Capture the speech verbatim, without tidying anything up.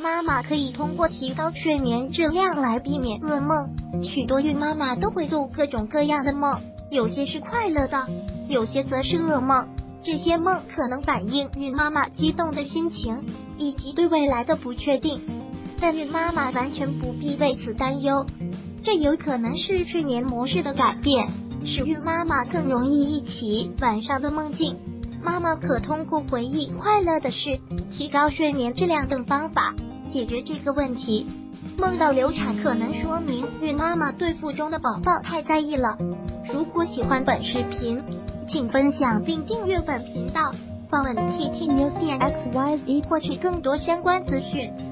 妈妈可以通过提高睡眠质量来避免噩梦。许多孕妈妈都会做各种各样的梦，有些是快乐的，有些则是噩梦。这些梦可能反映孕妈妈激动的心情以及对未来的不确定，但孕妈妈完全不必为此担忧。这有可能是睡眠模式的改变，使孕妈妈更容易忆起晚上的梦境。妈妈可通过回忆快乐的事、提高睡眠质量等方法解决这个问题。梦到流产可能说明孕妈妈对腹中的宝宝太在意了。如果喜欢本视频，请分享并订阅本频道，访问 T T News 点 X Y Z 获取更多相关资讯。